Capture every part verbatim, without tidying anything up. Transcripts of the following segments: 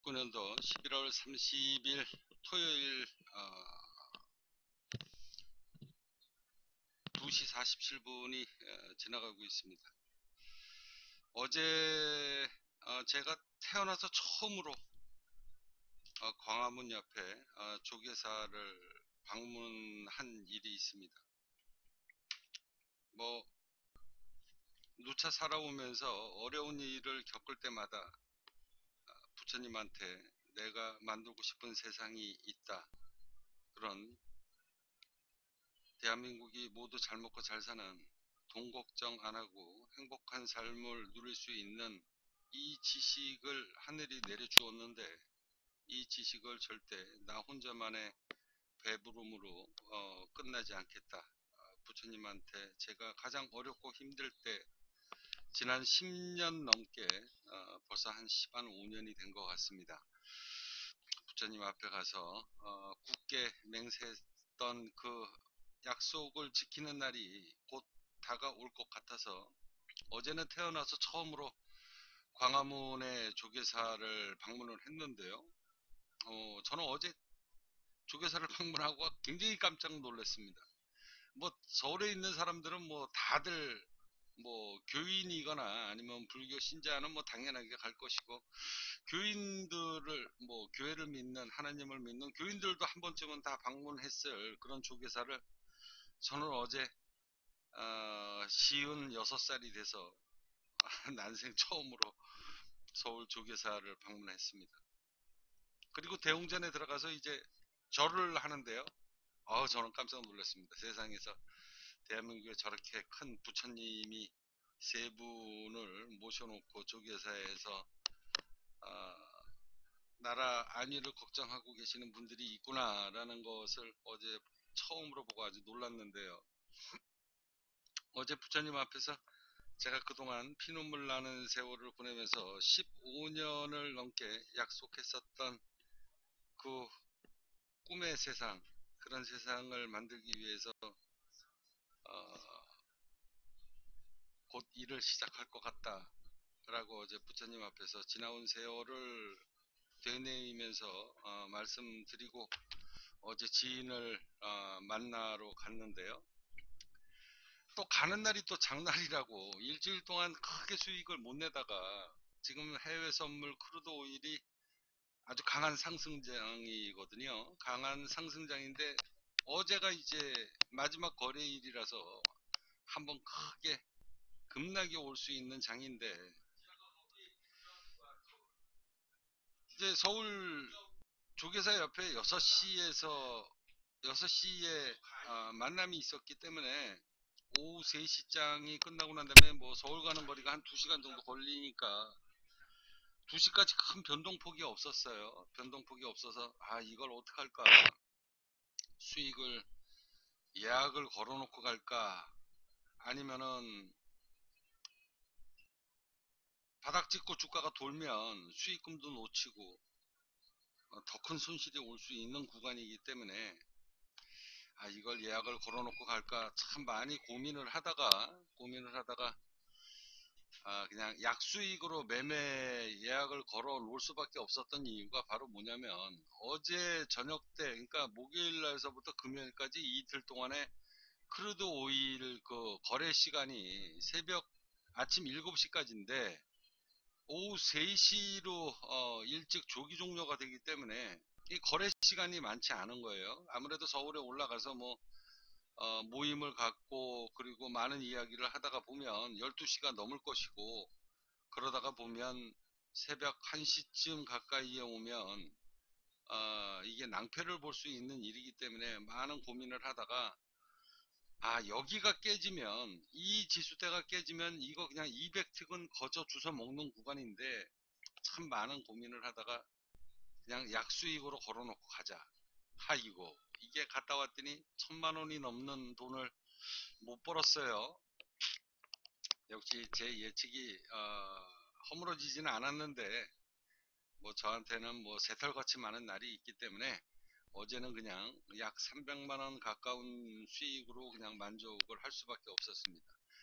이천십구 년도 십일월 삼십일 토요일 어, 두 시 사십칠 분이 어, 지나가고 있습니다. 어제 어, 제가 태어나서 처음으로 어, 광화문 옆에 어, 조계사를 방문한 일이 있습니다. 뭐 누차 살아오면서 어려운 일을 겪을 때마다 어, 부처님한테 내가 만들고 싶은 세상이 있다, 그런 대한민국이 모두 잘 먹고 잘 사는, 돈 걱정 안 하고 행복한 삶을 누릴 수 있는 이 지식을 하늘이 내려주었는데, 이 지식을 절대 나 혼자만의 배부름으로 어, 끝나지 않겠다. 어, 부처님한테 제가 가장 어렵고 힘들 때, 지난 십 년 넘게 어, 벌써 한 한 오 년이 된 것 같습니다. 부처님 앞에 가서 어, 굳게 맹세했던 그 약속을 지키는 날이 곧 다가올 것 같아서, 어제는 태어나서 처음으로 광화문의 조계사를 방문을 했는데요. 어, 저는 어제 조계사를 방문하고 굉장히 깜짝 놀랐습니다. 뭐 서울에 있는 사람들은 뭐 다들 뭐 교인이거나 아니면 불교 신자는 뭐 당연하게 갈 것이고, 교인들을 뭐 교회를 믿는, 하나님을 믿는 교인들도 한 번쯤은 다 방문했을 그런 조계사를 저는 어제 어, 시은 여섯 살이 돼서 난생 처음으로 서울 조계사를 방문했습니다. 그리고 대웅전에 들어가서 이제 절을 하는데요. 어, 저는 깜짝 놀랐습니다. 세상에서 대한민국에 저렇게 큰 부처님이 세 분을 모셔놓고 조계사에서 어, 나라 안위를 걱정하고 계시는 분들이 있구나라는 것을 어제 처음으로 보고 아주 놀랐는데요. 어제 부처님 앞에서 제가 그동안 피눈물 나는 세월을 보내면서 십오 년을 넘게 약속했었던 그 꿈의 세상, 그런 세상을 만들기 위해서 어, 곧 일을 시작할 것 같다 라고 어제 부처님 앞에서 지나온 세월을 되뇌이면서 어, 말씀드리고 어제 지인을 어, 만나러 갔는데요. 또 가는 날이 또 장날이라고 일주일 동안 크게 수익을 못 내다가 지금 해외 선물 크루드 오일이 아주 강한 상승장이거든요. 강한 상승장인데 어제가 이제 마지막 거래일이라서 한번 크게 급락이 올 수 있는 장인데, 이제 서울 조계사 옆에 여섯 시에서 여섯 시에 아, 만남이 있었기 때문에 오후 세 시장이 끝나고 난 다음에 뭐 서울 가는 거리가 한 두 시간 정도 걸리니까 두 시까지 큰 변동폭이 없었어요. 변동폭이 없어서 아, 이걸 어떡할까, 수익을 예약을 걸어 놓고 갈까, 아니면은 바닥 찍고 주가가 돌면 수익금도 놓치고 어, 더 큰 손실이 올 수 있는 구간이기 때문에 아, 이걸 예약을 걸어 놓고 갈까 참 많이 고민을 하다가 고민을 하다가 아, 그냥 약수익으로 매매 예약을 걸어 놓을 수밖에 없었던 이유가 바로 뭐냐면, 어제 저녁 때, 그러니까 목요일 날서부터 금요일까지 이틀 동안에 크루드 오일 그 거래 시간이 새벽 아침 일곱 시까지인데 오후 세 시로 어, 일찍 조기 종료가 되기 때문에 이 거래 시간이 많지 않은 거예요. 아무래도 서울에 올라가서 뭐 어, 모임을 갖고 그리고 많은 이야기를 하다가 보면 열두 시가 넘을 것이고, 그러다가 보면 새벽 한 시쯤 가까이에 오면 어, 이게 낭패를 볼 수 있는 일이기 때문에 많은 고민을 하다가 아, 여기가 깨지면, 이 지수대가 깨지면 이거 그냥 이백 특은 거저 주워 먹는 구간인데, 참 많은 고민을 하다가 그냥 약수익으로 걸어놓고 가자. 하이고 이게 갔다 왔더니 천만 원이 넘는 돈을 못 벌었어요. 역시 제 예측이 어, 허물어지지는 않았는데 뭐 저한테는 뭐 새털같이 많은 날이 있기 때문에 어제는 그냥 약 삼백만 원 가까운 수익으로 그냥 만족을 할 수밖에 없었습니다.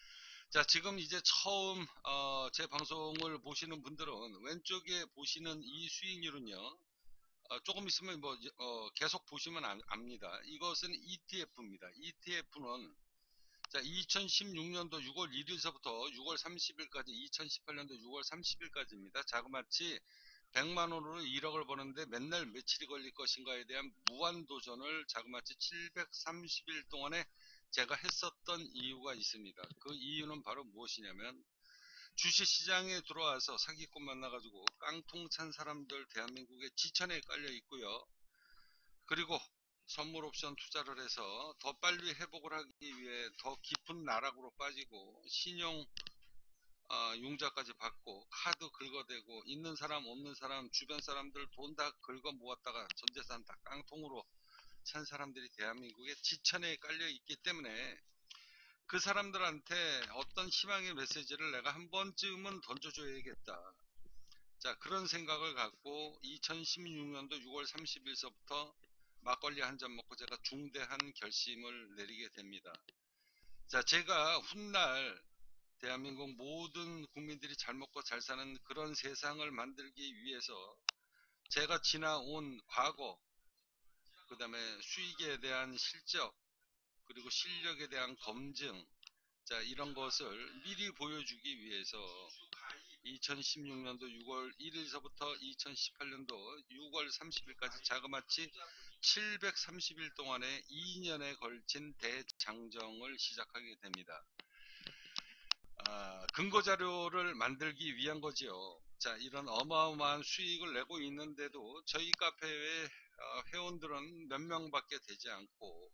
자, 지금 이제 처음 어, 제 방송을 보시는 분들은 왼쪽에 보시는 이 수익률은요, 어, 조금 있으면 뭐 어, 계속 보시면 아- 압니다. 이것은 이티에프입니다. 이티에프는 자, 이천십육 년도 유월 일일서부터 유월 삼십일까지, 이천십팔 년도 유월 삼십일까지입니다. 자그마치 백만 원으로 일억을 버는데 맨날 며칠이 걸릴 것인가에 대한 무한도전을 자그마치 칠백삼십 일 동안에 제가 했었던 이유가 있습니다. 그 이유는 바로 무엇이냐면, 주식시장에 들어와서 사기꾼 만나가지고 깡통 찬 사람들 대한민국에 지천에 깔려 있고요. 그리고 선물 옵션 투자를 해서 더 빨리 회복을 하기 위해 더 깊은 나락으로 빠지고, 신용 어, 융자까지 받고, 카드 긁어대고, 있는 사람 없는 사람 주변 사람들 돈 다 긁어 모았다가 전재산 다 깡통으로 찬 사람들이 대한민국에 지천에 깔려 있기 때문에, 그 사람들한테 어떤 희망의 메시지를 내가 한 번쯤은 던져줘야겠다. 자, 그런 생각을 갖고 이천십육 년도 유월 삼십일서부터 막걸리 한 잔 먹고 제가 중대한 결심을 내리게 됩니다. 자, 제가 훗날 대한민국 모든 국민들이 잘 먹고 잘 사는 그런 세상을 만들기 위해서 제가 지나온 과거, 그 다음에 수익에 대한 실적, 그리고 실력에 대한 검증, 자, 이런 것을 미리 보여주기 위해서 이천십육 년도 유월 일일서부터 이천십팔 년도 유월 삼십일까지 자그마치 칠백삼십 일 동안의 이 년에 걸친 대장정을 시작하게 됩니다. 아, 근거 자료를 만들기 위한 거지요. 자, 이런 어마어마한 수익을 내고 있는데도 저희 카페의 어, 회원들은 몇 명밖에 되지 않고,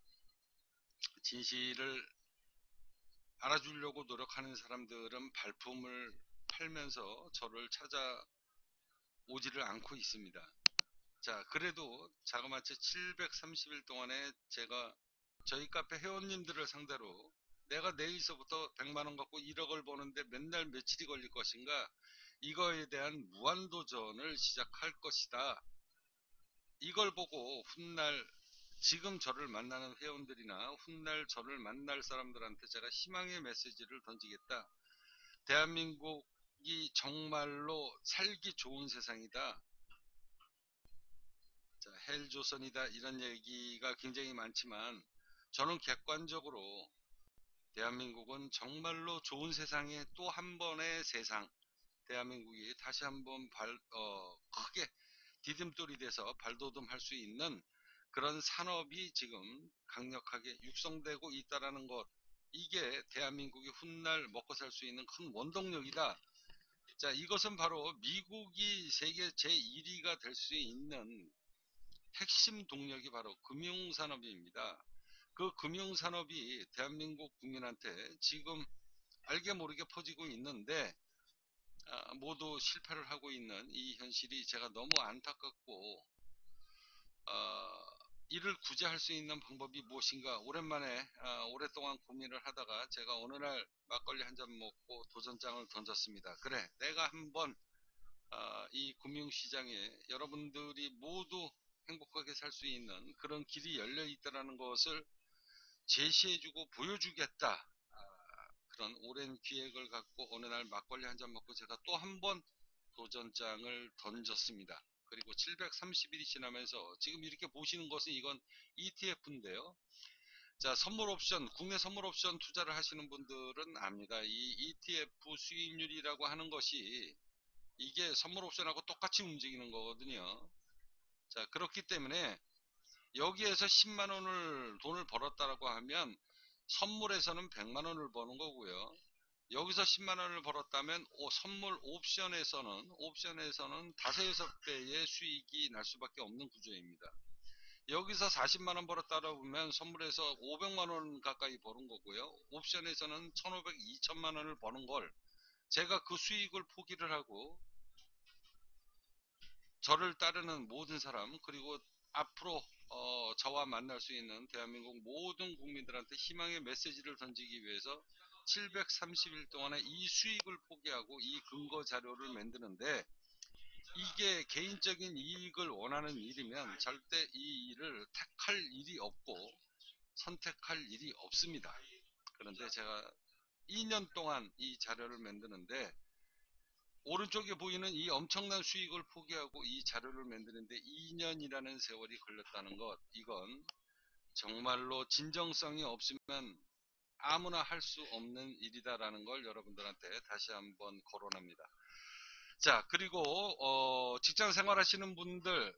진실을 알아주려고 노력하는 사람들은 발품을 팔면서 저를 찾아오지를 않고 있습니다. 자, 그래도 자그마치 칠백삼십 일 동안에 제가 저희 카페 회원님들을 상대로 내가 내일서부터 백만 원 갖고 일억을 버는데 맨날 며칠이 걸릴 것인가, 이거에 대한 무한도전을 시작할 것이다. 이걸 보고 훗날 지금 저를 만나는 회원들이나 훗날 저를 만날 사람들한테 제가 희망의 메시지를 던지겠다. 대한민국이 정말로 살기 좋은 세상이다. 자, 헬조선이다, 이런 얘기가 굉장히 많지만, 저는 객관적으로 대한민국은 정말로 좋은 세상의 또 한 번의 세상, 대한민국이 다시 한번 발, 어, 크게 디딤돌이 돼서 발돋움할 수 있는 그런 산업이 지금 강력하게 육성되고 있다라는 것, 이게 대한민국이 훗날 먹고 살 수 있는 큰 원동력이다. 자, 이것은 바로 미국이 세계 제일 위가 될 수 있는 핵심 동력이 바로 금융산업입니다. 그 금융산업이 대한민국 국민한테 지금 알게 모르게 퍼지고 있는데, 아, 모두 실패를 하고 있는 이 현실이 제가 너무 안타깝고, 어, 이를 구제할 수 있는 방법이 무엇인가 오랜만에 어, 오랫동안 고민을 하다가 제가 어느 날 막걸리 한 잔 먹고 도전장을 던졌습니다. 그래, 내가 한번 어, 이 금융시장에 여러분들이 모두 행복하게 살 수 있는 그런 길이 열려 있다는 것을 제시해주고 보여주겠다. 아, 그런 오랜 기획을 갖고 어느 날 막걸리 한 잔 먹고 제가 또 한 번 도전장을 던졌습니다. 그리고 칠백삼십 일이 지나면서 지금 이렇게 보시는 것은 이건 이티에프인데요. 자, 선물 옵션, 국내 선물 옵션 투자를 하시는 분들은 압니다. 이 이티에프 수익률이라고 하는 것이 이게 선물 옵션하고 똑같이 움직이는 거거든요. 자, 그렇기 때문에 여기에서 십만 원을 돈을 벌었다라고 하면 선물에서는 백만 원을 버는 거고요. 여기서 십만 원을 벌었다면 오, 선물 옵션에서는 옵션에서는 다섯 여섯 배의 수익이 날 수밖에 없는 구조입니다. 여기서 사십만 원 벌었다고 보면 선물에서 오백만 원 가까이 버는 거고요. 옵션에서는 천오백, 이천만 원을 버는 걸 제가 그 수익을 포기를 하고 저를 따르는 모든 사람, 그리고 앞으로 어, 저와 만날 수 있는 대한민국 모든 국민들한테 희망의 메시지를 던지기 위해서 칠백삼십 일 동안에 이 수익을 포기하고 이 근거 자료를 만드는데, 이게 개인적인 이익을 원하는 일이면 절대 이 일을 택할 일이 없고 선택할 일이 없습니다. 그런데 제가 이 년 동안 이 자료를 만드는데, 오른쪽에 보이는 이 엄청난 수익을 포기하고 이 자료를 만드는데 이 년이라는 세월이 걸렸다는 것, 이건 정말로 진정성이 없으면 아무나 할 수 없는 일이다라는 걸 여러분들한테 다시 한번 거론합니다. 자, 그리고 어, 직장 생활 하시는 분들,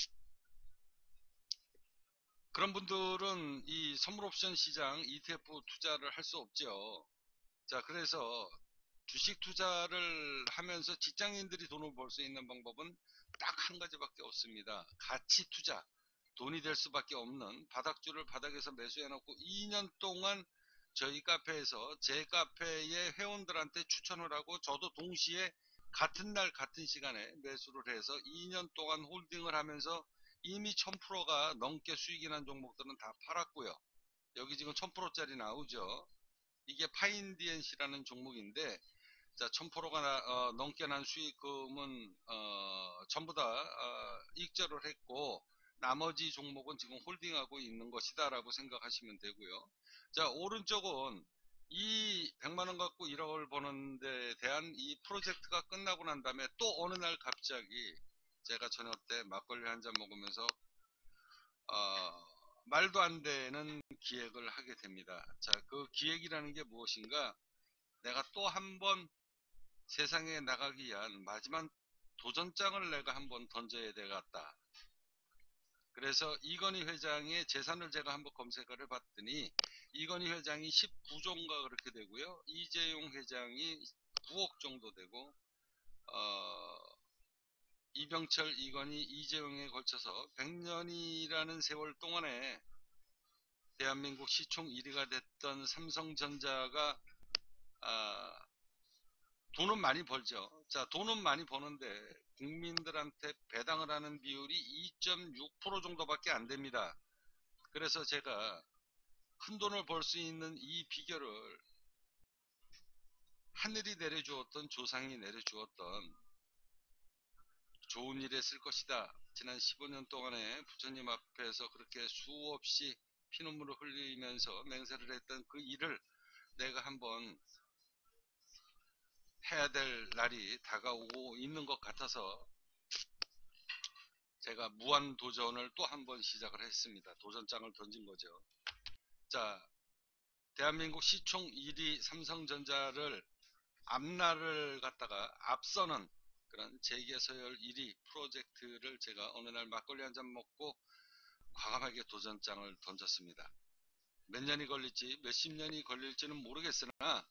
그런 분들은 이 선물 옵션 시장 이티에프 투자를 할 수 없죠. 자, 그래서 주식 투자를 하면서 직장인들이 돈을 벌 수 있는 방법은 딱 한 가지밖에 없습니다. 가치 투자. 돈이 될 수밖에 없는 바닥주를 바닥에서 매수해 놓고 이 년 동안 저희 카페에서 제 카페의 회원들한테 추천을 하고, 저도 동시에 같은 날 같은 시간에 매수를 해서 이 년 동안 홀딩을 하면서 이미 천 퍼센트가 넘게 수익이 난 종목들은 다 팔았고요. 여기 지금 천 퍼센트짜리 나오죠. 이게 파인디엔씨라는 종목인데, 자, 천 퍼센트가 어, 넘게 난 수익금은 어, 전부 다 어, 익절을 했고, 나머지 종목은 지금 홀딩하고 있는 것이다 라고 생각하시면 되고요. 자, 오른쪽은 이 백만 원 갖고 일억을 버는 데 대한 이 프로젝트가 끝나고 난 다음에 또 어느 날 갑자기 제가 저녁 때 막걸리 한 잔 먹으면서 어, 말도 안 되는 기획을 하게 됩니다. 자, 그 기획이라는 게 무엇인가? 내가 또 한 번 세상에 나가기 위한 마지막 도전장을 내가 한번 던져야 되겠다. 그래서 이건희 회장의 재산을 제가 한번 검색을 해봤더니 이건희 회장이 십구 조인가 그렇게 되고요. 이재용 회장이 구억 정도 되고, 어, 이병철, 이건희, 이재용에 걸쳐서 백 년이라는 세월 동안에 대한민국 시총 일 위가 됐던 삼성전자가 아, 돈은 많이 벌죠. 자, 돈은 많이 버는데 국민들한테 배당을 하는 비율이 이 점 육 퍼센트 정도밖에 안 됩니다. 그래서 제가 큰 돈을 벌 수 있는 이 비결을 하늘이 내려주었던, 조상이 내려주었던 좋은 일에 쓸 것이다. 지난 십오 년 동안에 부처님 앞에서 그렇게 수없이 피눈물을 흘리면서 맹세를 했던 그 일을 내가 한번 해야 될 날이 다가오고 있는 것 같아서 제가 무한 도전을 또 한 번 시작을 했습니다. 도전장을 던진 거죠. 자, 대한민국 시총 일 위 삼성전자를 앞날을 갖다가 앞서는 그런 재계서열 일 위 프로젝트를 제가 어느 날 막걸리 한 잔 먹고 과감하게 도전장을 던졌습니다. 몇 년이 걸릴지 몇십 년이 걸릴지는 모르겠으나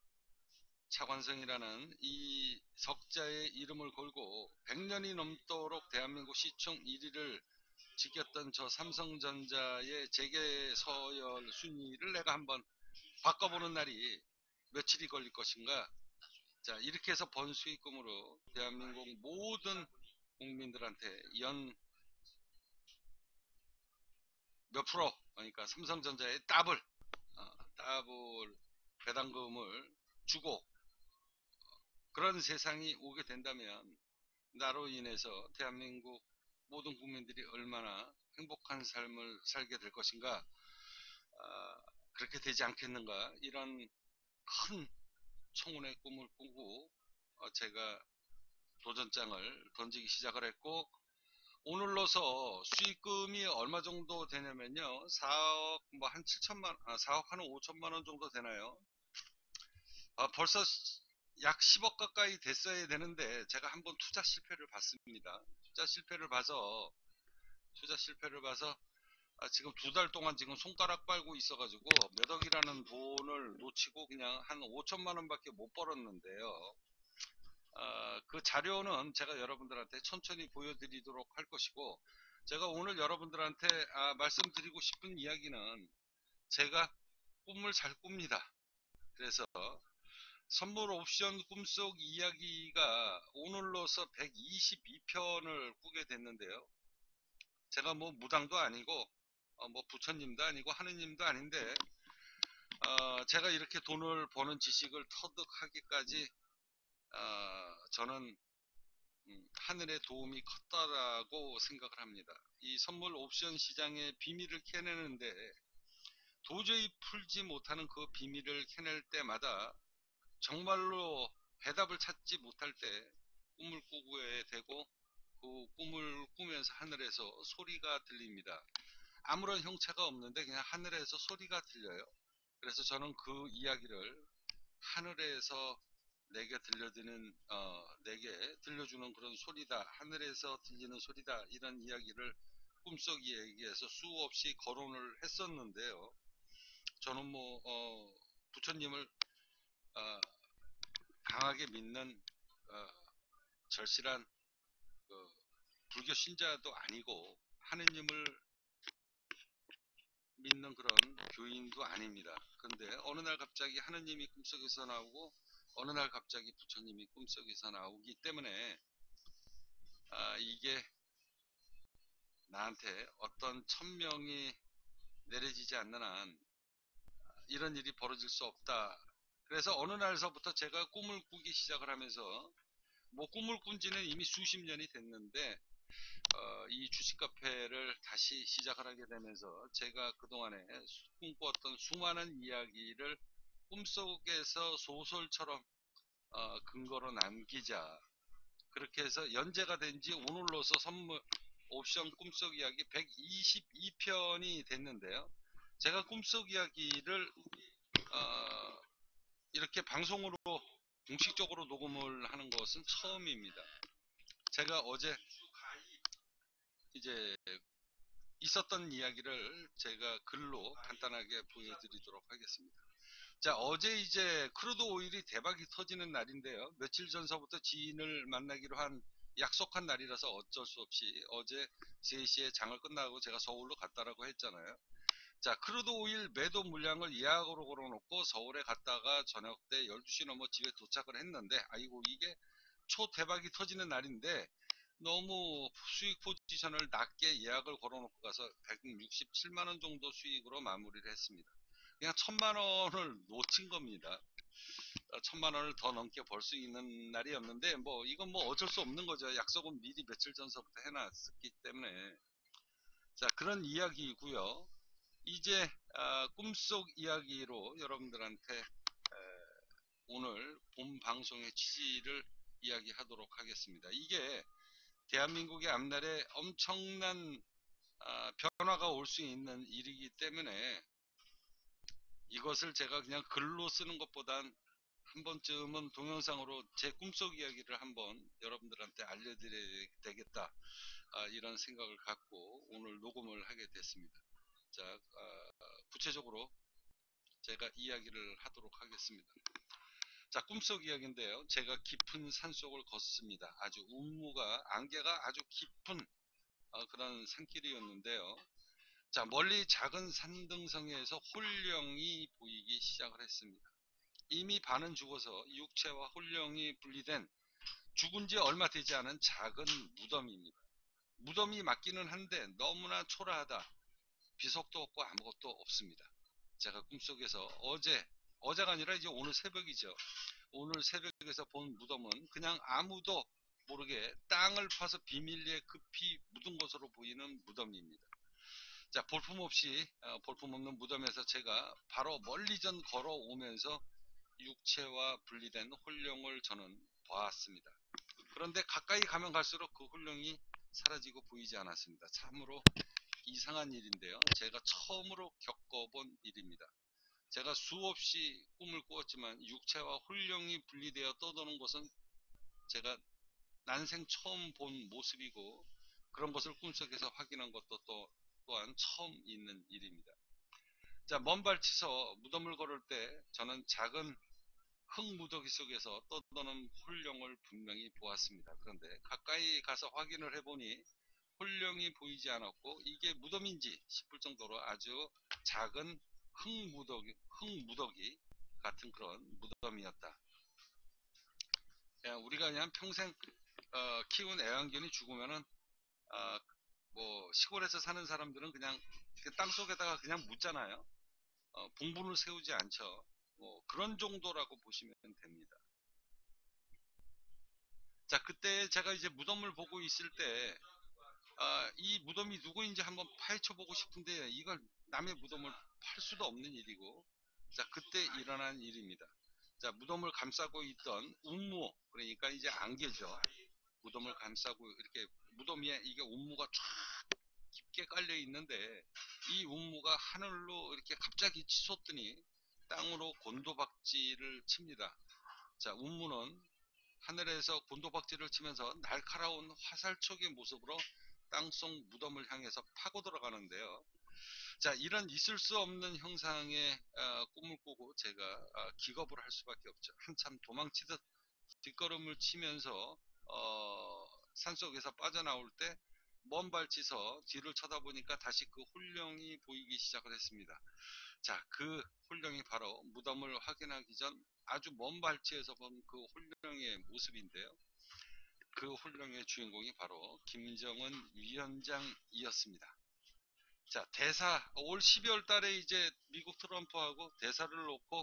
차관성이라는 이 석자의 이름을 걸고 백 년이 넘도록 대한민국 시총 일 위를 지켰던 저 삼성전자의 재계서열 순위를 내가 한번 바꿔보는 날이 며칠이 걸릴 것인가. 자, 이렇게 해서 번 수익금으로 대한민국 모든 국민들한테 연 몇 프로, 그러니까 삼성전자의 더블 어, 더블 배당금을 주고, 그런 세상이 오게 된다면 나로 인해서 대한민국 모든 국민들이 얼마나 행복한 삶을 살게 될 것인가. 아, 그렇게 되지 않겠는가, 이런 큰 청운의 꿈을 꾸고 어, 제가 도전장을 던지기 시작을 했고, 오늘로서 수익금이 얼마 정도 되냐면요, 사억 뭐 한 칠천만, 아, 사억 한 오천만 원 정도 되나요? 아, 벌써 약 십억 가까이 됐어야 되는데 제가 한번 투자 실패를 봤습니다. 투자 실패를 봐서 투자 실패를 봐서 아, 지금 두 달 동안 지금 손가락 빨고 있어가지고 몇 억이라는 돈을 놓치고 그냥 한 오천만 원밖에 못 벌었는데요. 아, 그 자료는 제가 여러분들한테 천천히 보여드리도록 할 것이고, 제가 오늘 여러분들한테 아, 말씀드리고 싶은 이야기는 제가 꿈을 잘 꿉니다. 그래서 선물 옵션 꿈속 이야기가 오늘로서 백이십이 편을 꾸게 됐는데요. 제가 뭐 무당도 아니고 어, 뭐 부처님도 아니고 하느님도 아닌데 어, 제가 이렇게 돈을 버는 지식을 터득하기까지 어, 저는 음, 하늘의 도움이 컸다라고 생각을 합니다. 이 선물 옵션 시장의 비밀을 캐내는데 도저히 풀지 못하는 그 비밀을 캐낼 때마다 정말로 해답을 찾지 못할 때 꿈을 꾸게 되고, 그 꿈을 꾸면서 하늘에서 소리가 들립니다. 아무런 형체가 없는데 그냥 하늘에서 소리가 들려요. 그래서 저는 그 이야기를 하늘에서 내게 들려드는 어, 내게 들려주는 그런 소리다, 하늘에서 들리는 소리다, 이런 이야기를 꿈속 이야기에서 수없이 거론을 했었는데요. 저는 뭐 어, 부처님을 어, 강하게 믿는 어, 절실한 그 불교 신자도 아니고 하느님을 믿는 그런 교인도 아닙니다. 근데 어느 날 갑자기 하느님이 꿈속에서 나오고 어느 날 갑자기 부처님이 꿈속에서 나오기 때문에 아, 이게 나한테 어떤 천명이 내려지지 않는 한 이런 일이 벌어질 수 없다. 그래서 어느 날서부터 제가 꿈을 꾸기 시작을 하면서, 뭐 꿈을 꾼 지는 이미 수십 년이 됐는데 어, 이 주식 카페를 다시 시작을 하게 되면서 제가 그동안에 꿈꿨던 수많은 이야기를 꿈속에서 소설처럼 어, 근거로 남기자, 그렇게 해서 연재가 된 지 오늘로서 선물 옵션 꿈속 이야기 백이십이 편이 됐는데요. 제가 꿈속 이야기를 어, 이렇게 방송으로 공식적으로 녹음을 하는 것은 처음입니다. 제가 어제 이제 있었던 이야기를 제가 글로 간단하게 보여드리도록 하겠습니다. 자, 어제 이제 크루드 오일이 대박이 터지는 날인데요. 며칠 전서부터 지인을 만나기로 한 약속한 날이라서 어쩔 수 없이 어제 세 시에 장을 끝나고 제가 서울로 갔다라고 했잖아요. 자, 크루드 오일 매도 물량을 예약으로 걸어놓고 서울에 갔다가 저녁 때 열두 시 넘어 집에 도착을 했는데, 아이고 이게 초대박이 터지는 날인데 너무 수익 포지션을 낮게 예약을 걸어놓고 가서 백육십칠만 원 정도 수익으로 마무리를 했습니다. 그냥 천만 원을 놓친 겁니다. 천만 원을 더 넘게 벌 수 있는 날이었는데, 뭐 이건 뭐 어쩔 수 없는 거죠. 약속은 미리 며칠 전서부터 해놨기 때문에. 자, 그런 이야기이고요. 이제 아, 꿈속 이야기로 여러분들한테 에, 오늘 본 방송의 취지를 이야기하도록 하겠습니다. 이게 대한민국의 앞날에 엄청난 아, 변화가 올 수 있는 일이기 때문에 이것을 제가 그냥 글로 쓰는 것보단 한 번쯤은 동영상으로 제 꿈속 이야기를 한번 여러분들한테 알려드려야 되겠다, 아, 이런 생각을 갖고 오늘 녹음을 하게 됐습니다. 자, 아, 구체적으로 제가 이야기를 하도록 하겠습니다. 자, 꿈속 이야기인데요. 제가 깊은 산속을 걷습니다. 아주 운무가 안개가 아주 깊은 어, 그런 산길이었는데요. 자, 멀리 작은 산등성에서 홀령이 보이기 시작을 했습니다. 이미 반은 죽어서 육체와 홀령이 분리된 죽은 지 얼마 되지 않은 작은 무덤입니다. 무덤이 맞기는 한데 너무나 초라하다. 비석도 없고 아무것도 없습니다. 제가 꿈속에서 어제, 어제가 아니라 이제 오늘 새벽이죠. 오늘 새벽에서 본 무덤은 그냥 아무도 모르게 땅을 파서 비밀리에 급히 묻은 것으로 보이는 무덤입니다. 자, 볼품없이 어, 볼품없는 무덤에서 제가 바로 멀리전 걸어오면서 육체와 분리된 홀령을 저는 보았습니다. 그런데 가까이 가면 갈수록 그 홀령이 사라지고 보이지 않았습니다. 참으로 이상한 일인데요. 제가 처음으로 겪어본 일입니다. 제가 수없이 꿈을 꾸었지만 육체와 홀령이 분리되어 떠도는 것은 제가 난생 처음 본 모습이고, 그런 것을 꿈속에서 확인한 것도 또 또한 처음 있는 일입니다. 자, 먼 발치서 무덤을 걸을 때 저는 작은 흙무더기 속에서 떠도는 홀령을 분명히 보았습니다. 그런데 가까이 가서 확인을 해보니 홀령이 보이지 않았고 이게 무덤인지 싶을 정도로 아주 작은 흙무더기, 흙무더기 같은 그런 무덤이었다. 그냥 우리가 그냥 평생 어, 키운 애완견이 죽으면은 어, 뭐 시골에서 사는 사람들은 그냥 땅 속에다가 그냥 묻잖아요. 어, 봉분을 세우지 않죠. 뭐 그런 정도라고 보시면 됩니다. 자, 그때 제가 이제 무덤을 보고 있을 때 아, 이 무덤이 누구인지 한번 파헤쳐 보고 싶은데 이걸 남의 무덤을 팔 수도 없는 일이고, 자, 그때 일어난 일입니다. 자, 무덤을 감싸고 있던 운무, 그러니까 이제 안개죠. 무덤을 감싸고 이렇게 무덤 위에 이게 운무가 쫙 깊게 깔려 있는데, 이 운무가 하늘로 이렇게 갑자기 치솟더니 땅으로 곤도박질을 칩니다. 자, 운무는 하늘에서 곤도박질을 치면서 날카로운 화살촉의 모습으로 땅속 무덤을 향해서 파고 들어가는데요. 자, 이런 있을 수 없는 형상의 어, 꿈을 꾸고 제가 어, 기겁을 할 수밖에 없죠. 한참 도망치듯 뒷걸음을 치면서 어, 산속에서 빠져나올 때 먼 발치서 뒤를 쳐다보니까 다시 그 홀령이 보이기 시작을 했습니다. 자, 그 홀령이 바로 무덤을 확인하기 전 아주 먼 발치에서 본 그 홀령의 모습인데요. 그 홀령의 주인공이 바로 김정은 위원장이었습니다. 자, 대사 올 십이월 달에 이제 미국 트럼프하고 대사를 놓고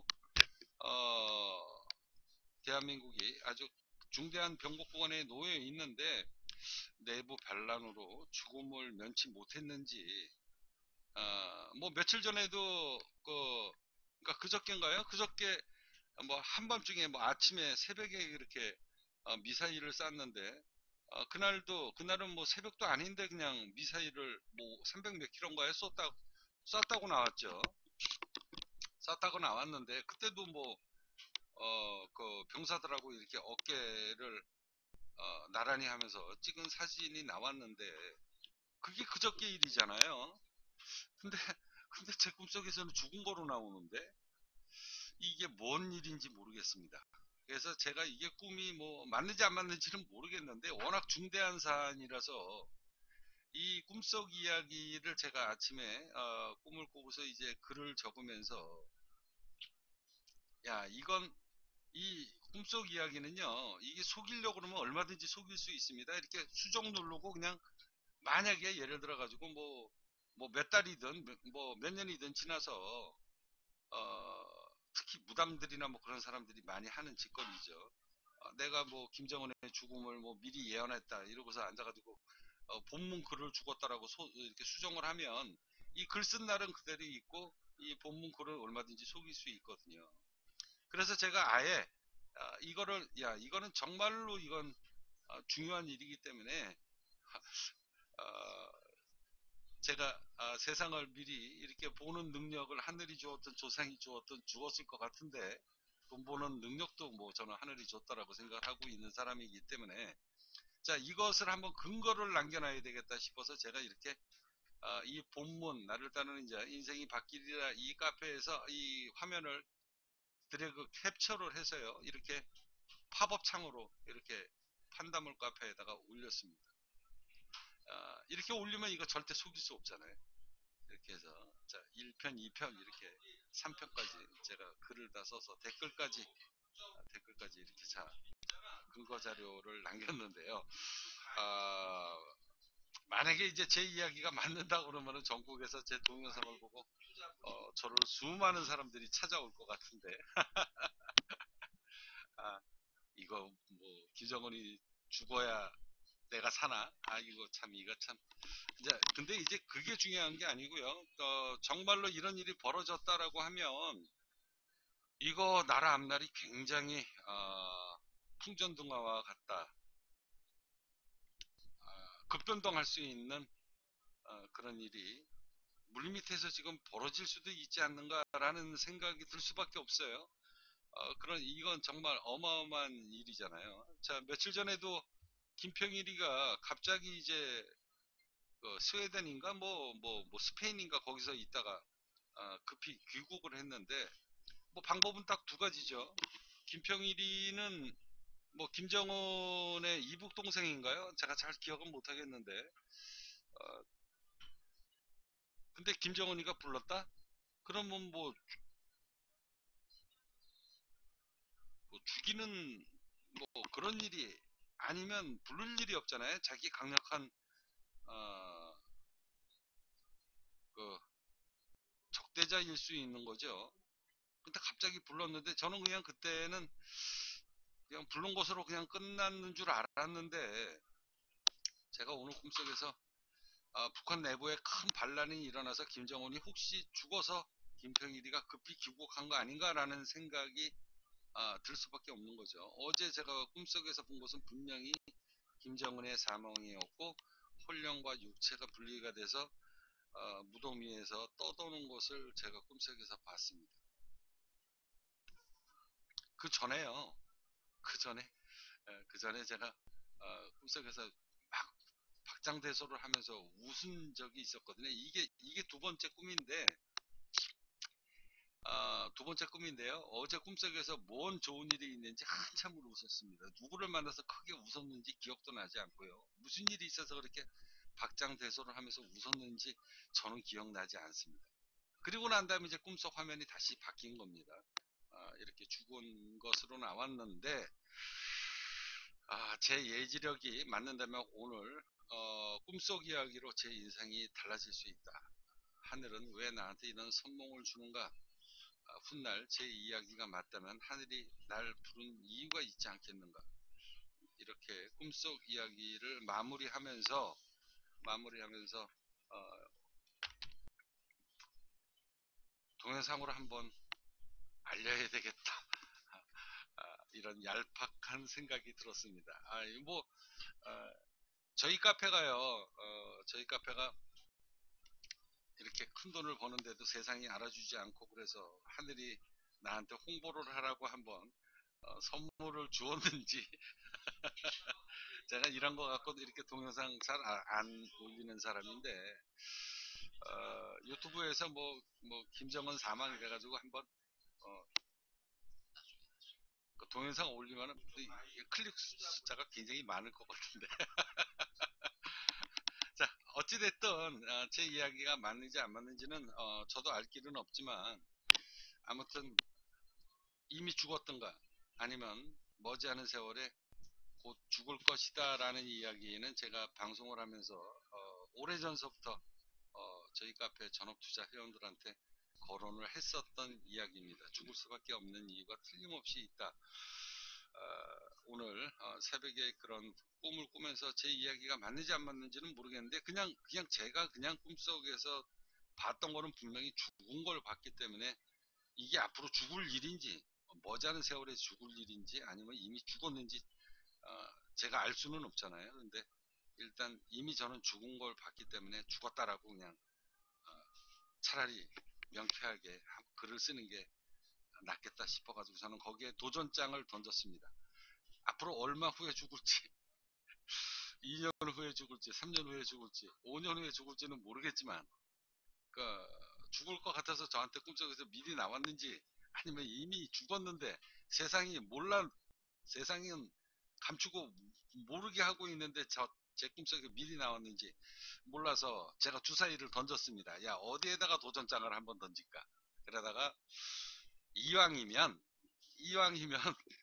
어, 대한민국이 아주 중대한 병국 구간에 놓여 있는데 내부 반란으로 죽음을 면치 못했는지, 어, 뭐 며칠 전에도 그 그러니까 그저께인가요? 그저께 뭐 한밤중에 뭐 아침에 새벽에 이렇게 어, 미사일을 쐈는데, 어, 그날도 그날은 뭐 새벽도 아닌데 그냥 미사일을 뭐 삼백 몇 킬로인가에 쐈다 쐈다고 나왔죠. 쐈다고 나왔는데 그때도 뭐 어, 그 병사들하고 이렇게 어깨를 어, 나란히 하면서 찍은 사진이 나왔는데 그게 그저께 일이잖아요. 근데 근데 제 꿈속에서는 죽은 거로 나오는데 이게 뭔 일인지 모르겠습니다. 그래서 제가 이게 꿈이 뭐 맞는지 안 맞는지는 모르겠는데 워낙 중대한 사안이라서 이 꿈속 이야기를 제가 아침에 어, 꿈을 꾸고서 이제 글을 적으면서, 야, 이건 이 꿈속 이야기는요, 이게 속이려고 그러면 얼마든지 속일 수 있습니다. 이렇게 수정 누르고 그냥 만약에 예를 들어 가지고 뭐 뭐 몇 달이든 뭐 몇 년이든 지나서 어, 특히 무당들이나 뭐 그런 사람들이 많이 하는 짓거리죠. 어, 내가 뭐 김정은의 죽음을 뭐 미리 예언했다 이러고서 앉아가지고 어, 본문 글을 죽었다라고 소, 이렇게 수정을 하면 이 글 쓴 날은 그대로 있고 이 본문 글을 얼마든지 속일 수 있거든요. 그래서 제가 아예 어, 이거를 야 이거는 정말로 이건 어, 중요한 일이기 때문에 어, 제가 아, 세상을 미리 이렇게 보는 능력을 하늘이 주었던 조상이 주었던 주었을 것 같은데, 돈 보는 능력도 뭐 저는 하늘이 줬다라고 생각하고 있는 사람이기 때문에, 자, 이것을 한번 근거를 남겨놔야 되겠다 싶어서 제가 이렇게 아, 이 본문 나를 따르는 이제 인생이 바뀌리라 이 카페에서 이 화면을 드래그 캡처를 해서요 이렇게 팝업 창으로 이렇게 판다물 카페에다가 올렸습니다. 아, 이렇게 올리면 이거 절대 속일 수 없잖아요. 이렇게 해서 자 일 편, 이 편 이렇게 삼 편까지 제가 글을 다 써서 댓글까지 아, 댓글까지 이렇게 자 근거 자료를 남겼는데요. 아, 만약에 이제 제 이야기가 맞는다 그러면은 전국에서 제 동영상을 보고 어, 저를 수많은 사람들이 찾아올 것 같은데 아, 이거 뭐 김정은이 죽어야 내가 사나? 아 이거 참 이거 참 이제 근데 이제 그게 중요한 게 아니고요. 어, 정말로 이런 일이 벌어졌다라고 하면 이거 나라 앞날이 굉장히 어, 풍전등화와 같다. 어, 급변동할 수 있는 어, 그런 일이 물밑에서 지금 벌어질 수도 있지 않는가라는 생각이 들 수밖에 없어요. 어, 그런 이건 정말 어마어마한 일이잖아요. 자, 며칠 전에도 김평일이가 갑자기 이제 그 스웨덴인가 뭐, 뭐, 뭐 스페인인가 거기서 있다가 어, 급히 귀국을 했는데 뭐 방법은 딱 두 가지죠. 김평일이는 뭐 김정은의 이북 동생인가요? 제가 잘 기억은 못 하겠는데 어, 근데 김정은이가 불렀다? 그러면 뭐, 뭐 죽이는 뭐 그런 일이 아니면 부를 일이 없잖아요. 자기 강력한 어, 그 적대자일 수 있는 거죠. 근데 갑자기 불렀는데 저는 그냥 그때는 그냥 부른 것으로 그냥 끝났는 줄 알았는데 제가 오늘 꿈속에서 어, 북한 내부에 큰 반란이 일어나서 김정은이 혹시 죽어서 김평일이가 급히 귀국한 거 아닌가라는 생각이 아, 들 수밖에 없는 거죠. 어제 제가 꿈속에서 본 것은 분명히 김정은의 사망이었고 혼령과 육체가 분리가 돼서 어, 무덤 위에서 떠도는 것을 제가 꿈속에서 봤습니다. 그 전에요. 그 전에 에, 그 전에 제가 어, 꿈속에서 막 박장대소를 하면서 웃은 적이 있었거든요. 이게 이게 두 번째 꿈인데 아, 두 번째 꿈인데요. 어제 꿈속에서 뭔 좋은 일이 있는지 한참을 웃었습니다. 누구를 만나서 크게 웃었는지 기억도 나지 않고요. 무슨 일이 있어서 그렇게 박장대소를 하면서 웃었는지 저는 기억나지 않습니다. 그리고 난 다음에 이제 꿈속 화면이 다시 바뀐 겁니다. 아, 이렇게 죽은 것으로 나왔는데 아, 제 예지력이 맞는다면 오늘 어, 꿈속 이야기로 제 인생이 달라질 수 있다. 하늘은 왜 나한테 이런 선몽을 주는가? 아, 훗날 제 이야기가 맞다면 하늘이 날 부른 이유가 있지 않겠는가? 이렇게 꿈속 이야기를 마무리하면서 마무리하면서 어, 동영상으로 한번 알려야 되겠다. 아, 이런 얄팍한 생각이 들었습니다. 아, 뭐 어, 저희 카페가요. 어, 저희 카페가 이렇게 큰 돈을 버는데도 세상이 알아주지 않고 그래서 하늘이 나한테 홍보를 하라고 한번 어, 선물을 주었는지 제가 이런 거 갖고도 이렇게 동영상 잘 안 올리는 사람인데 어, 유튜브에서 뭐, 뭐 김정은 사망 이래가지고 한번 어, 그 동영상 올리면은 클릭 숫자가 굉장히 많을 것 같은데 자 어찌됐든 어, 제 이야기가 맞는지 안 맞는지는 어, 저도 알 길은 없지만 아무튼 이미 죽었던가 아니면 머지않은 세월에 곧 죽을 것이다 라는 이야기는 제가 방송을 하면서 어, 오래전서부터 어, 저희 카페 전업투자 회원들한테 거론을 했었던 이야기입니다. 죽을 수밖에 없는 이유가 틀림없이 있다. 어, 오늘 어, 새벽에 그런 꿈을 꾸면서 제 이야기가 맞는지 안 맞는지는 모르겠는데 그냥 그냥 제가 그냥 꿈속에서 봤던 거는 분명히 죽은 걸 봤기 때문에 이게 앞으로 죽을 일인지 머지않은 세월에 죽을 일인지 아니면 이미 죽었는지 어, 제가 알 수는 없잖아요. 근데 일단 이미 저는 죽은 걸 봤기 때문에 죽었다라고 그냥 어, 차라리 명쾌하게 글을 쓰는 게 낫겠다 싶어가지고 저는 거기에 도전장을 던졌습니다. 앞으로 얼마 후에 죽을지, 이 년 후에 죽을지, 삼 년 후에 죽을지, 오 년 후에 죽을지는 모르겠지만, 그러니까 죽을 것 같아서 저한테 꿈속에서 미리 나왔는지, 아니면 이미 죽었는데 세상이 몰라, 세상은 감추고 모르게 하고 있는데 저 제 꿈속에 미리 나왔는지 몰라서 제가 주사위를 던졌습니다. 야, 어디에다가 도전장을 한번 던질까? 그러다가 이왕이면 이왕이면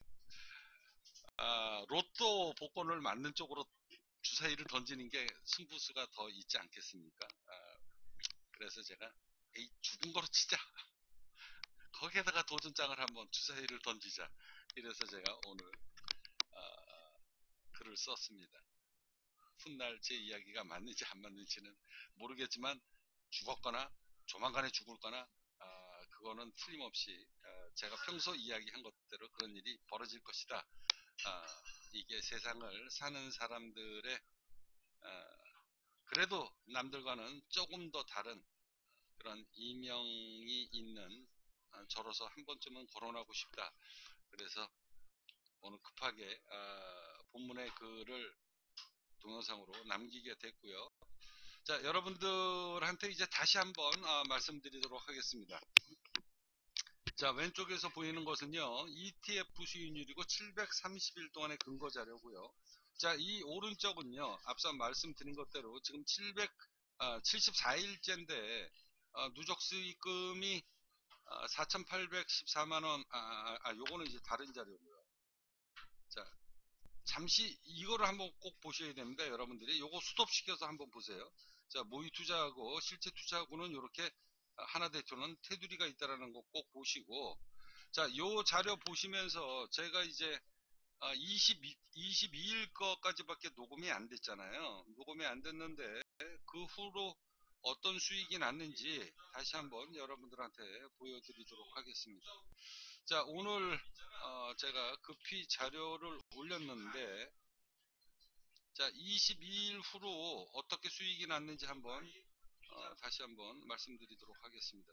아, 로또 복권을 맞는 쪽으로 주사위를 던지는 게 승부수가 더 있지 않겠습니까? 아, 그래서 제가 에이, 죽은 거로 치자. 거기에다가 도전장을 한번 주사위를 던지자. 이래서 제가 오늘 아, 글을 썼습니다. 훗날 제 이야기가 맞는지 안 맞는지는 모르겠지만 죽었거나 조만간에 죽을 거나 아, 그거는 틀림없이 아, 제가 평소 이야기한 것대로 그런 일이 벌어질 것이다. 아, 이게 세상을 사는 사람들의 아, 그래도 남들과는 조금 더 다른 그런 이명이 있는 아, 저로서 한 번쯤은 거론하고 싶다. 그래서 오늘 급하게 아, 본문의 글을 동영상으로 남기게 됐고요. 자, 여러분들한테 이제 다시 한번 아, 말씀드리도록 하겠습니다. 자, 왼쪽에서 보이는 것은요, 이티에프 수익률이고 칠백삼십 일 동안의 근거 자료고요. 자, 이 오른쪽은요, 앞서 말씀드린 것대로 지금 칠백칠십사 일째인데 어, 누적 수익금이 어, 사천팔백십사만 원, 아, 아, 아, 요거는 이제 다른 자료고요. 자, 잠시 이거를 한번 꼭 보셔야 됩니다. 여러분들이 요거 스톱시켜서 한번 보세요. 자, 모의 투자하고 실제 투자하고는 이렇게 하나 대표는 테두리가 있다라는 거 꼭 보시고, 자, 요 자료 보시면서 제가 이제 이십이, 이십이 일 거까지밖에 녹음이 안 됐잖아요. 녹음이 안 됐는데 그 후로 어떤 수익이 났는지 다시 한번 여러분들한테 보여드리도록 하겠습니다. 자, 오늘 어 제가 급히 자료를 올렸는데, 자, 이십이 일 후로 어떻게 수익이 났는지 한번 어 다시 한번 말씀드리도록 하겠습니다.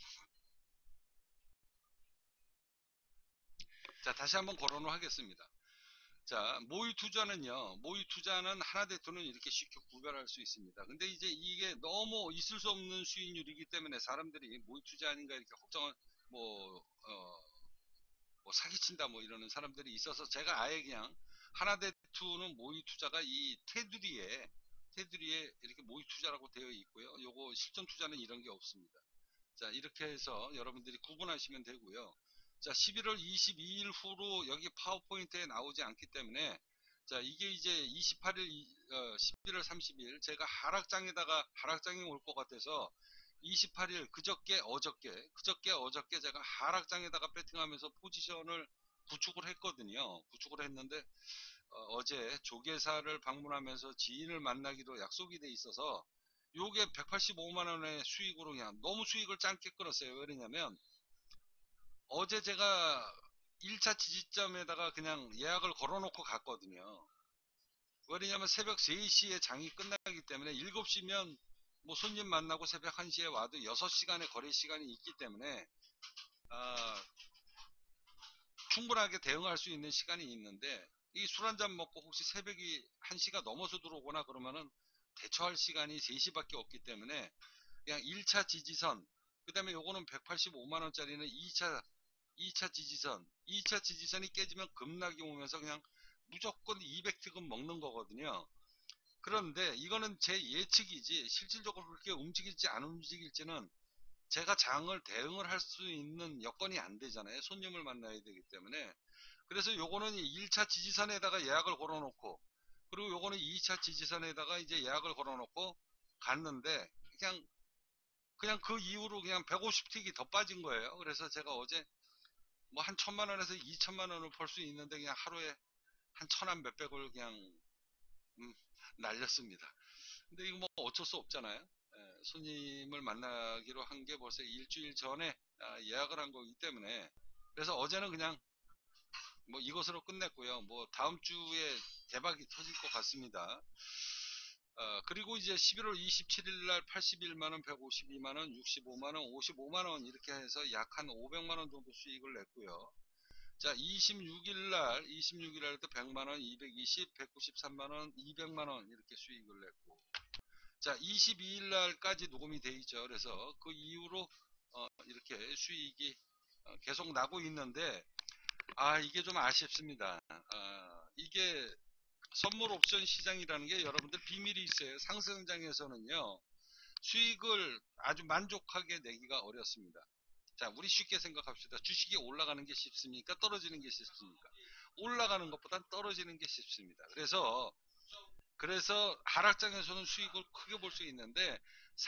자, 다시 한번 거론을 하겠습니다. 자, 모의 투자는요, 모의 투자는 하나대투는 이렇게 쉽게 구별할 수 있습니다. 근데 이제 이게 너무 있을 수 없는 수익률이기 때문에 사람들이 모의 투자 아닌가 이렇게 걱정을, 뭐, 어, 뭐 사기친다 뭐 이러는 사람들이 있어서 제가 아예 그냥 하나대투는 모의 투자가 이 테두리에, 테두리에 이렇게 모의 투자라고 되어 있고요. 요거 실전 투자는 이런 게 없습니다. 자, 이렇게 해서 여러분들이 구분하시면 되고요. 자, 십일월 이십이 일 후로 여기 파워포인트에 나오지 않기 때문에, 자, 이게 이제 이십팔 일, 어, 십일월 삼십 일 제가 하락장에다가 하락장이 올 것 같아서 이십팔 일 그저께 어저께 그저께 어저께 제가 하락장에다가 배팅하면서 포지션을 구축을 했거든요. 구축을 했는데 어, 제 조계사를 방문하면서 지인을 만나기로 약속이 돼 있어서 요게 백팔십오만 원의 수익으로 그냥 너무 수익을 짧게 끌었어요. 왜냐면 어제 제가 일 차 지지점에다가 그냥 예약을 걸어놓고 갔거든요. 왜냐면 새벽 세 시에 장이 끝나기 때문에 일곱 시면 뭐 손님 만나고 새벽 한 시에 와도 여섯 시간의 거래 시간이 있기 때문에 아, 충분하게 대응할 수 있는 시간이 있는데, 이 술 한잔 먹고 혹시 새벽이 한 시가 넘어서 들어오거나 그러면은 대처할 시간이 세 시밖에 없기 때문에 그냥 일 차 지지선, 그 다음에 요거는 백팔십오만 원짜리는 이 차 이 차 지지선, 이 차 지지선이 깨지면 급락이 오면서 그냥 무조건 이백 티금 먹는 거거든요. 그런데 이거는 제 예측이지 실질적으로 그렇게 움직일지 안 움직일지는 제가 장을 대응을 할 수 있는 여건이 안 되잖아요. 손님을 만나야 되기 때문에. 그래서 요거는 일 차 지지선에다가 예약을 걸어 놓고, 그리고 요거는 이 차 지지선에다가 이제 예약을 걸어 놓고 갔는데, 그냥 그냥 그 이후로 그냥 백오십 틱이 더 빠진 거예요. 그래서 제가 어제 뭐 한 천만 원에서 이천만 원을 벌 수 있는데 그냥 하루에 한 천한 몇백을 그냥 음, 날렸습니다. 근데 이거 뭐 어쩔 수 없잖아요. 예, 손님을 만나기로 한 게 벌써 일주일 전에 아, 예약을 한 거기 때문에, 그래서 어제는 그냥 뭐 이것으로 끝냈고요. 뭐 다음 주에 대박이 터질 것 같습니다. 어, 그리고 이제 십일월 이십칠 일 날 팔십일만 원, 백오십이만 원, 육십오만 원, 오십오만 원 이렇게 해서 약 한 오백만 원 정도 수익을 냈고요. 자, 이십육 일 날, 이십육 일 날도 백만 원, 이백이십, 백구십삼만 원, 이백만 원 이렇게 수익을 냈고, 자, 이십이 일 날까지 녹음이 돼 있죠. 그래서 그 이후로 어, 이렇게 수익이 어, 계속 나고 있는데, 아, 이게 좀 아쉽습니다. 아, 이게 선물 옵션 시장이라는 게 여러분들 비밀이 있어요. 상승장에서는요, 수익을 아주 만족하게 내기가 어렵습니다. 자, 우리 쉽게 생각합시다. 주식이 올라가는 게 쉽습니까? 떨어지는 게 쉽습니까? 올라가는 것보단 떨어지는 게 쉽습니다. 그래서 그래서 하락장에서는 수익을 크게 볼 수 있는데,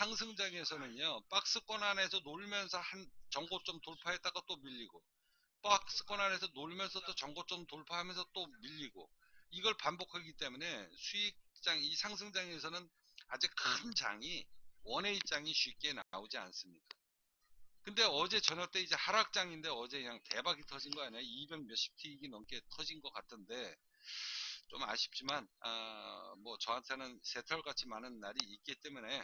상승장에서는요, 박스권 안에서 놀면서 한 정고점 돌파했다가 또 밀리고, 박스권 안에서 놀면서 또 정고점 돌파하면서 또 밀리고, 이걸 반복하기 때문에 수익장, 이 상승장에서는 아주 큰 장이, 원웨이 장이 쉽게 나오지 않습니다. 근데 어제 저녁 때 이제 하락장인데 어제 그냥 대박이 터진 거 아니야? 이백 몇십 틱이 넘게 터진 것 같던데, 좀 아쉽지만 아, 뭐 저한테는 새털같이 많은 날이 있기 때문에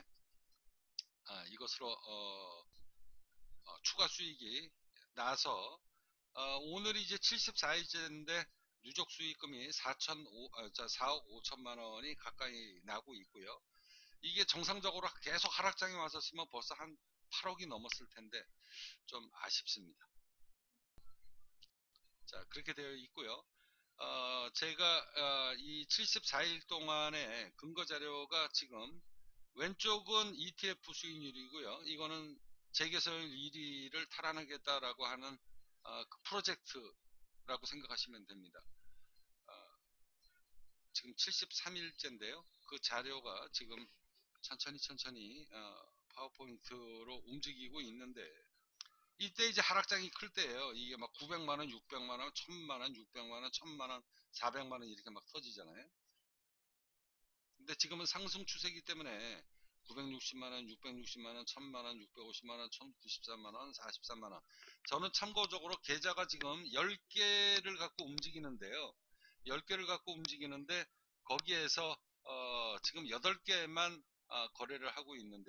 아, 이것으로 어, 어, 추가 수익이 나서 어, 오늘이 이제 칠십사 일째인데 누적 수익금이 사억 오천만 원이 가까이 나고 있고요. 이게 정상적으로 계속 하락장에 왔었으면 벌써 한 팔억이 넘었을 텐데 좀 아쉽습니다. 자, 그렇게 되어 있고요. 어, 제가 어, 이 칠십사 일 동안의 근거 자료가 지금 왼쪽은 이티에프 수익률이고요. 이거는 재개설 일 위를 탈환하겠다라고 하는 어, 그 프로젝트라고 생각하시면 됩니다. 어, 지금 칠십삼 일째인데요. 그 자료가 지금 천천히 천천히 어, 파워포인트로 움직이고 있는데, 이때 이제 하락장이 클 때예요. 이게 막 구백만 원, 육백만 원, 천만 원, 육백만 원, 천만 원, 사백만 원 이렇게 막 터지잖아요. 근데 지금은 상승 추세이기 때문에 구백육십만 원, 육백육십만 원, 천만 원, 육백오십만 원, 천구십삼만 원, 사십삼만 원. 저는 참고적으로 계좌가 지금 열 개를 갖고 움직이는데요. 열 개를 갖고 움직이는데 거기에서 어, 지금 여덟 개만 어, 거래를 하고 있는데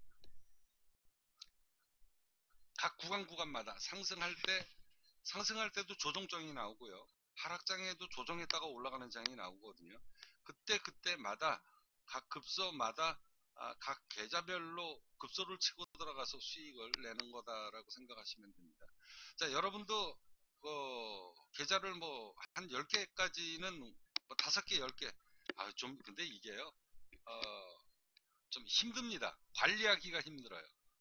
각 구간 구간마다 상승할 때 상승할 때도 조정장이 나오고요. 하락장에도 조정했다가 올라가는 장이 나오거든요. 그때 그때마다 각 급소마다 아, 각 계좌별로 급소를 치고 들어가서 수익을 내는 거다라고 생각하시면 됩니다. 자, 여러분도 어, 계좌를 뭐 한 열 개까지는 뭐 다섯 개, 열 개. 아, 좀 근데 이게요. 어, 좀 힘듭니다. 관리하기가 힘들어요.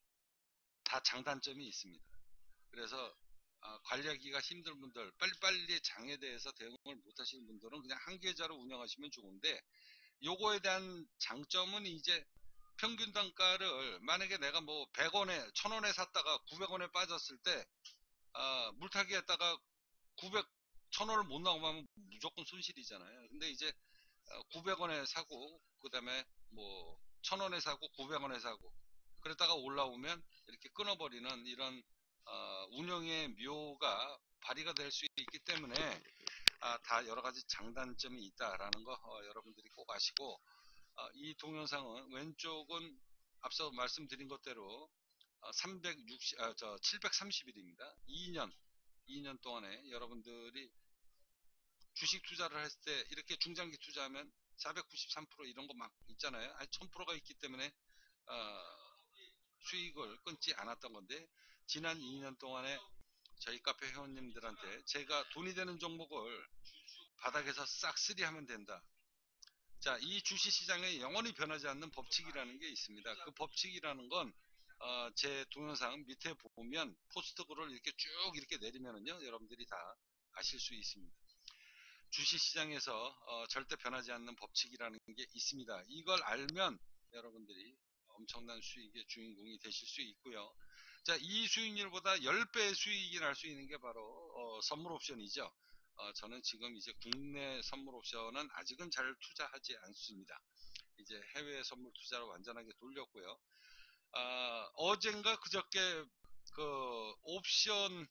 다 장단점이 있습니다. 그래서 어, 관리하기가 힘든 분들, 빨리빨리 장에 대해서 대응을 못 하시는 분들은 그냥 한 계좌로 운영하시면 좋은데, 요거에 대한 장점은 이제 평균 단가를 만약에 내가 뭐 백 원에 천 원에 샀다가 구백 원에 빠졌을 때 어, 물타기 했다가 구백 천 원을 못 나오면 무조건 손실이잖아요. 근데 이제 구백 원에 사고 그 다음에 뭐 천 원에 사고 구백 원에 사고 그랬다가 올라오면 이렇게 끊어버리는 이런 어, 운영의 묘가 발휘가 될 수 있기 때문에 아, 다 여러가지 장단점이 있다라는 거 어, 여러분들이 꼭 아시고, 어, 이 동영상은 왼쪽은 앞서 말씀드린 것대로 어, 삼백육십, 아, 저 칠백삼십 일입니다. 이 년 이 년 동안에 여러분들이 주식 투자를 했을 때 이렇게 중장기 투자하면 사백구십삼 퍼센트 이런 거 막 있잖아요. 한 천 퍼센트가 있기 때문에 어, 수익을 끊지 않았던 건데, 지난 이 년 동안에 저희 카페 회원님들한테 제가 돈이 되는 종목을 바닥에서 싹쓸이 하면 된다. 자, 이 주식시장에 영원히 변하지 않는 법칙이라는 게 있습니다. 그 법칙이라는 건 어, 제 동영상 밑에 보면 포스트글을 이렇게 쭉 이렇게 내리면은요, 여러분들이 다 아실 수 있습니다. 주식시장에서 어, 절대 변하지 않는 법칙이라는 게 있습니다. 이걸 알면 여러분들이 엄청난 수익의 주인공이 되실 수 있고요. 자, 이 수익률보다 십 배 수익이 날 수 있는 게 바로 어, 선물 옵션이죠. 어, 저는 지금 이제 국내 선물 옵션은 아직은 잘 투자하지 않습니다. 이제 해외 선물 투자로 완전하게 돌렸고요. 아, 어젠가 그저께 그 옵션,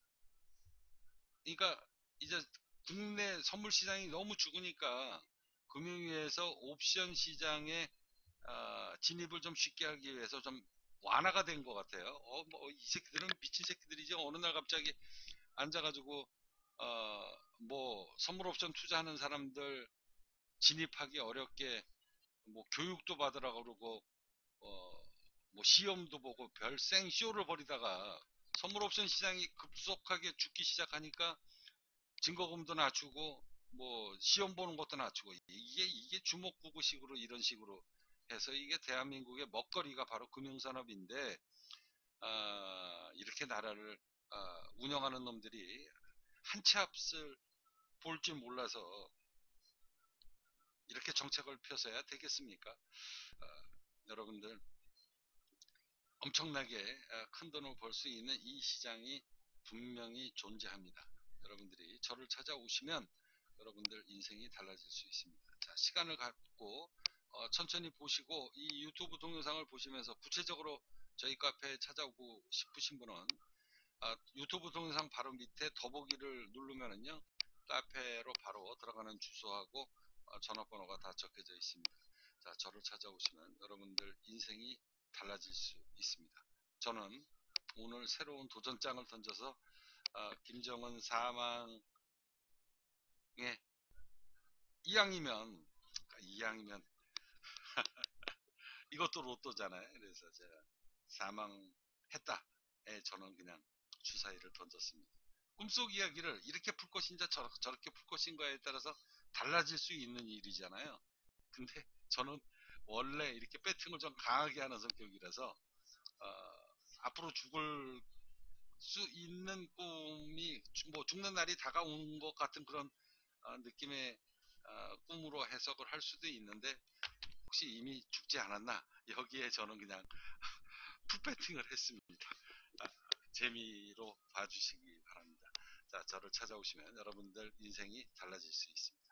그러니까 이제 국내 선물 시장이 너무 죽으니까 금융위에서 옵션 시장에 어, 진입을 좀 쉽게 하기 위해서 좀 완화가 된 것 같아요. 어, 뭐, 이 새끼들은 미친 새끼들이죠. 어느 날 갑자기 앉아가지고, 어, 뭐, 선물 옵션 투자하는 사람들 진입하기 어렵게, 뭐, 교육도 받으라고 그러고, 어, 뭐, 시험도 보고 별 생쇼를 벌이다가 선물 옵션 시장이 급속하게 죽기 시작하니까 증거금도 낮추고, 뭐, 시험 보는 것도 낮추고, 이게, 이게 주먹구구식으로 이런 식으로 해서 이게 대한민국의 먹거리가 바로 금융산업인데, 아, 이렇게 나라를 아, 운영하는 놈들이 한 치 앞을 볼 줄 몰라서 이렇게 정책을 펴서야 되겠습니까? 아, 여러분들 엄청나게 아, 큰 돈을 벌 수 있는 이 시장이 분명히 존재합니다. 여러분들이 저를 찾아오시면 여러분들 인생이 달라질 수 있습니다. 자, 시간을 갖고 어, 천천히 보시고 이 유튜브 동영상을 보시면서 구체적으로 저희 카페에 찾아오고 싶으신 분은 아, 유튜브 동영상 바로 밑에 더보기를 누르면은요, 카페로 바로 들어가는 주소하고 어, 전화번호가 다 적혀져 있습니다. 자, 저를 찾아오시면 여러분들 인생이 달라질 수 있습니다. 저는 오늘 새로운 도전장을 던져서 어, 김정은 사망에 이왕이면 이왕이면 이것도 로또잖아요. 그래서 제가 사망했다에 저는 그냥 주사위를 던졌습니다. 꿈속 이야기를 이렇게 풀 것인가 저렇게 풀 것인가에 따라서 달라질 수 있는 일이잖아요. 근데 저는 원래 이렇게 배팅을 좀 강하게 하는 성격이라서 어, 앞으로 죽을 수 있는 꿈이 뭐 죽는 날이 다가오는 것 같은 그런 어, 느낌의 어, 꿈으로 해석을 할 수도 있는데, 혹시 이미 죽지 않았나, 여기에 저는 그냥 풀배팅을 했습니다. 아, 재미로 봐주시기 바랍니다. 자, 저를 찾아오시면 여러분들 인생이 달라질 수 있습니다.